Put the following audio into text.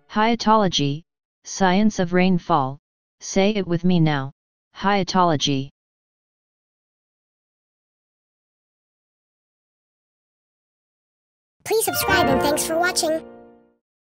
Hyetology, science of rainfall. Say it with me now. Hyetology. Please subscribe and thanks for watching.